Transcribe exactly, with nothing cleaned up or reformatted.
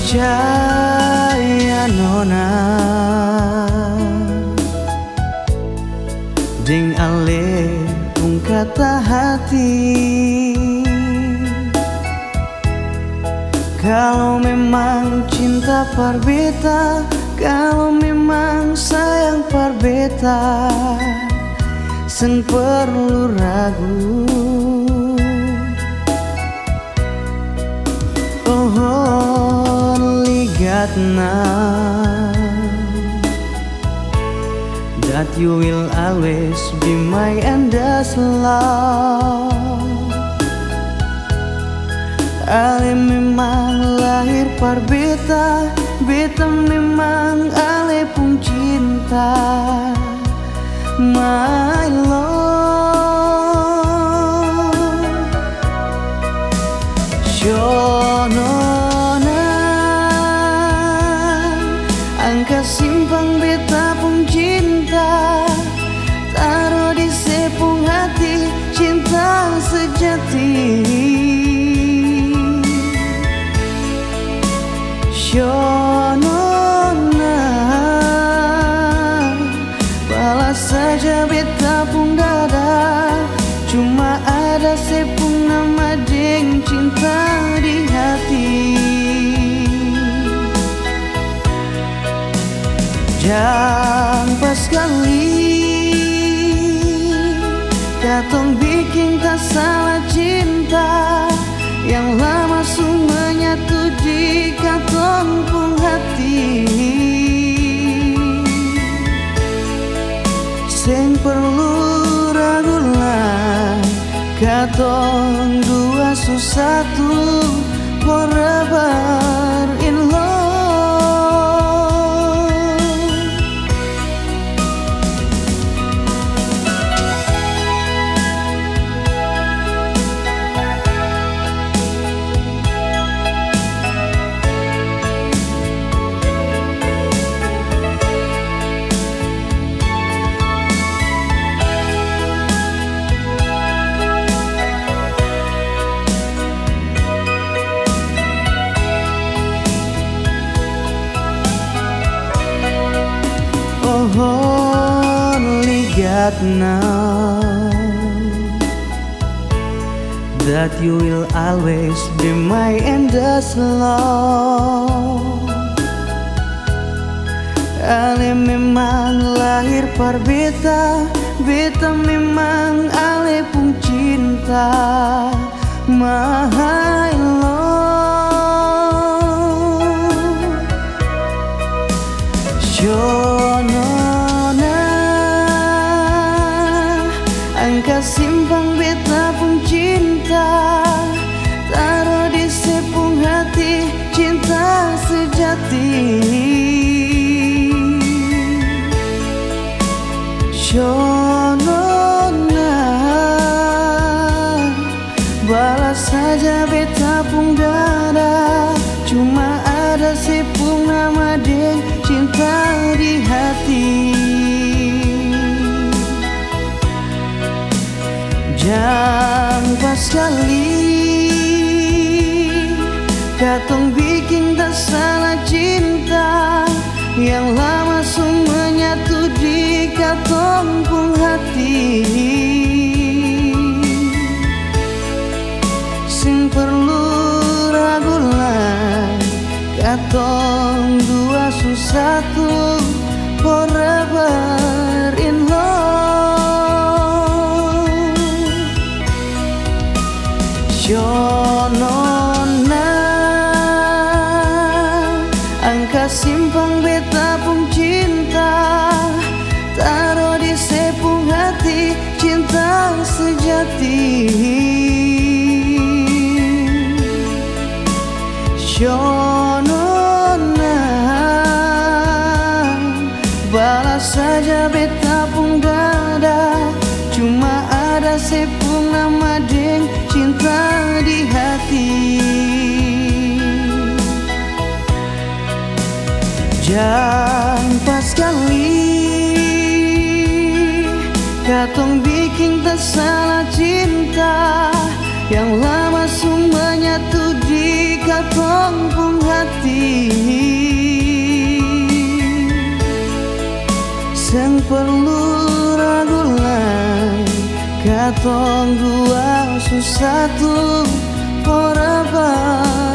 percaya nona ding ale ung kata hati. Kalau memang cinta parbeta, kalau memang sayang parbeta, sen perlu ragu. Oh, lihat now that you will always be my endless love. Ale memang lahir parbeta, beta memang ale pun cinta, my love. Shonona angka simpang beta pun cinta, taruh di sepung hati cinta sejati. Shonona balas saja beta pun dada, cuma ada sepung nama deng cinta di hati. Jangan sekali katong bikin tak salah cinta, yang lama sung menyatu di katong pun hati. Seng perlu ragu lah, katong dua susatu forever in love. Only God knows that you will always be my endless love. Ale memang lahir parbeta, beta memang ale pun cinta, my love. Shonona angka simpang beta pun cinta, taruh di sepung hati cinta sejati. Shonona balas saja beta pun dada, cuma ada sepung nama deng cinta di hati. Jangan sekali katong bikin tak salah cinta, yang lama sung menyatu di katong pun hati. Sing perlu ragu lah, katong dua susatu forever in love. Shonona angka simpang beta pun cinta, taruh di sepung hati cinta sejati. Shonona balas saja beta pun dada, cuma ada sepung nama deng cinta di hati. Jangan sekali katong bikin tak salah cinta, yang lama sung menyatu di katong pun hati seng perlu ragu lai katong dua susah tuh forever.